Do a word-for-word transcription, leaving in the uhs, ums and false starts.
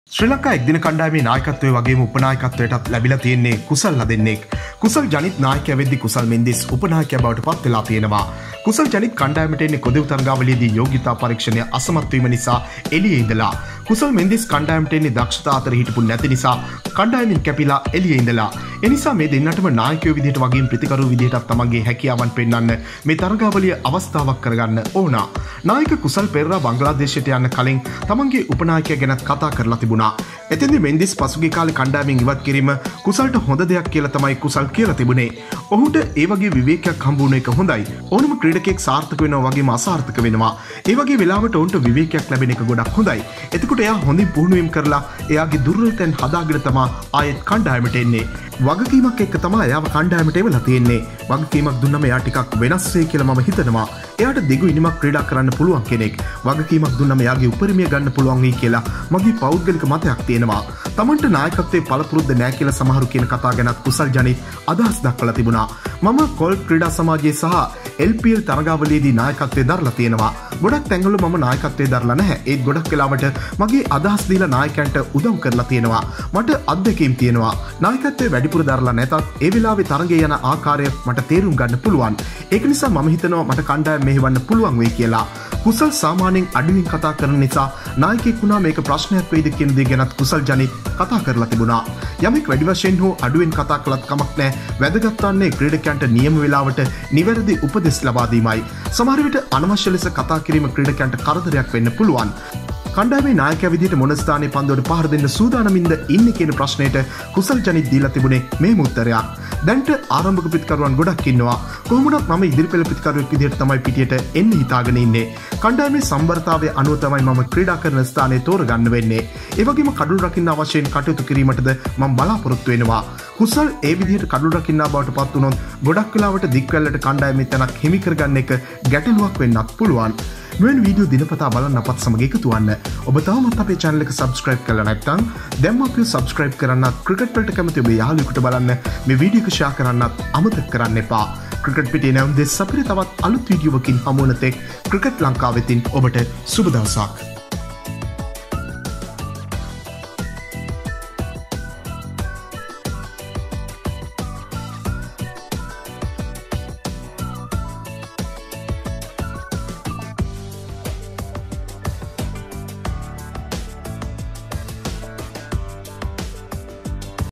ශ්‍රී ලංකා එක්දින කණ්ඩායමේ නායකත්වයේ වගේම උපනායකත්වයටත් ලැබිලා තියෙන්නේ කුසල් ලදෙන්නෙක්. කුසල් ජනිත් නායකයා වෙද්දී කුසල් මෙන්දිස් උපනායකයා බවට පත් වෙලා තියෙනවා. කුසල් ජනිත් කණ්ඩායමට එන්නේ කොදෙව් තරගාවලියේදී යෝග්‍යතා පරීක්ෂණය අසමත් වීම නිසා එළියේ ඉඳලා. කුසල් මෙන්දිස් කණ්ඩායමට එන්නේ දක්ෂතා අතර හිටපු නැති නිසා කණ්ඩායමින් කැපිලා එළියේ ඉඳලා. ඒ නිසා මේ දෙන්නටම නායකයෝ විදිහට වගේම ප්‍රතිකරු විදිහටත් තමන්ගේ හැකියාවන් පෙන්වන්න මේ තරගාවලිය අවස්ථාවක් කරගන්න ඕන. නායක කුසල් පෙරේරා බංග්ලාදේශයට යන්න කලින් තමන්ගේ උපනායකයා ගැන කතා කරලා තිබුණා. එතෙන්දී මෙන්දිස් පසුගිය කාලේ කණ්ඩායමෙන් ඉවත් කිරීම කුසල්ට හොඳ දෙයක් කියලා තමයි කුසල් කියලා තිබුණේ. ඔහුට ඒ වගේ විවේකයක් හම්බුන එක හොඳයි. ඕනම ක්‍රීඩකයෙක් සාර්ථක වෙනවා වගේම අසාර්ථක වෙනවා. ඒ වගේ වෙලාවට ඔවුන්ට විවේකයක් ලැබෙන එක ගොඩක් හොඳයි. එතකොට එයා හොඳින් පුහුණුවීම් කරලා එයාගේ දුර්වලතෙන් හදාගෙන තමයි ආයෙත් කණ්ඩායමට එන්නේ. වගකීමක් එක්ක තමයි එයාව කණ්ඩායමට එවලා තියෙන්නේ. වගකීමක් දුන්නම එයා ටිකක් වෙනස් වෙයි කියලා මම හිතනවා. එයාට දිගු ඉනිමක් ක්‍රීඩා කරන්න පුළුවන් කෙනෙක්. වගකීමක් දුන්නම එයාගේ උපරිමය ගන්න පුළුවන් වෙයි කියලා මගේ පෞද්ගලික මතයක් තියෙනවා. තමන්ට නායකත්වයේ පළපුරුද්ද නැහැ කියලා සමහරු කියන කතා ගැනත් කුසල් ජනිත් අදහස් දක්වලා තිබුණා. මම කොල් ක්‍රීඩා සමාජයේ සහ එල් පී එල් තරගාවලියේදී නායකත්වයේ දරලා තියෙනවා. ගොඩක් තැන්වල මම නායකත්වයේ දරලා නැහැ. ඒත් ගොඩක් වෙලාවට මගේ අදහස් දීලා නායකයන්ට උදව් කරලා තියෙනවා. මට අත්දැකීම් තියෙනවා. නායකත්වයේ වැඩිපුර දරලා නැතත් ඒ වෙලාවේ තරගයේ යන ආකාරය මට තේරුම් ගන්න පුළුවන්. ඒක නිසා මම හිතනවා මට කණ්ඩායම මෙහෙවන්න පුළුවන් වෙයි කියලා. කුසල් සාමාන්‍යයෙන් අඩුවෙන් කතා කරන නිසා නායකයෙක් වුණා මේක ප්‍රශ්නයක් වෙයිද කියන දේ ගැනත් කුසල් ජනිත් කතා කරලා තිබුණා. යමෙක් වැඩි වශයෙන් හෝ අඩුවෙන් කතා කළත් කමක් නැහැ. වැදගත් වන්නේ ක්‍රීඩකයන්ට නියම වේලාවට නිවැරදි උපදෙස් ලබා දීමයි. සමහර විට අනවශ්‍ය ලෙස කතා කිරීම ක්‍රීඩකයන්ට කරදරයක් වෙන්න පුළුවන්. කණ්ඩායමේ නායකයා විදිහට මොන ස්ථානයේ පන්දුවට පහර දෙන්න සූදානමින්ද ඉන්නේ කියන ප්‍රශ්නයට කුසල් ජනිත් දීලා තිබුණේ මේ උත්තරයක්. දැන්ට ආරම්භක ප්‍රතිකරුවන් ගොඩක් ඉන්නවා. කොහොමුණත් මම ඉදිරිපෙළ ප්‍රතිකරුවෙක් විදිහට තමයි පිටියට එන්න හිතාගෙන ඉන්නේ. කණ්ඩායමේ සම්බරතාවය අනුව තමයි මම ක්‍රීඩා කරන ස්ථානය තෝරගන්න වෙන්නේ. ඒ වගේම කඩුළු රකින්න අවශ්‍යයෙන් කටයුතු කිරීමටද මම බලාපොරොත්තු වෙනවා. කුසල් ඒ විදිහට කඩුළු රකින්නා බවට පත් වුණොත් ගොඩක් වෙලාවට දික්වැල්ලට කණ්ඩායමේ තැනක් හිමි කරගන්න එක ගැටලුවක් වෙන්නත් පුළුවන්. මෙවැනි වීඩියෝ දිනපතා බලන්න අපත් සමග එකතු වන්න. ඔබ තවමත් අපේ channel එක subscribe කරලා නැත්නම් දැන්ම අපිව subscribe කරන්නත් ක්‍රිකට් වලට කැමති ඔබේ යාළුවෙකුට බලන්න මේ වීඩියෝ එක share කරන්නත් අමතක කරන්න එපා. ක්‍රිකට් පිටේ නැවුම් දෙස් අපිට තවත් අලුත් වීඩියෝවකින් හමු වන තෙක් ක්‍රිකට් ලංකාවෙතින් ඔබට සුබ දවසක්.